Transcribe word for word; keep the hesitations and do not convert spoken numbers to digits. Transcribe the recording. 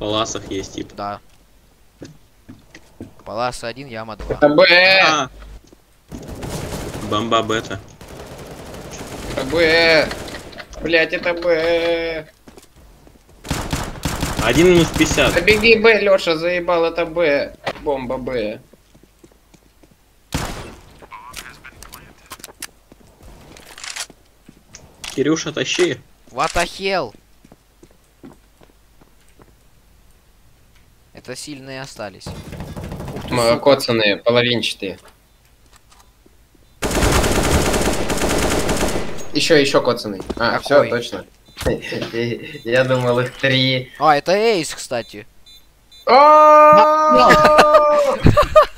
паласах есть тип. Да. Паласа один, яма два. Это Б. А. Бомба бета. Это Б. Блять, это Б. Один минус пятьдесят. Да беги, Б, Леша, заебал, это Б. Бомба Б. Кирюша, тащи. What the hell? Это сильные остались. Ух ты, Мы сука. коцаные, половинчатые. Еще, еще коцаный. А, все, Какой? точно. Я думал, их три. А, это эйс, кстати. О!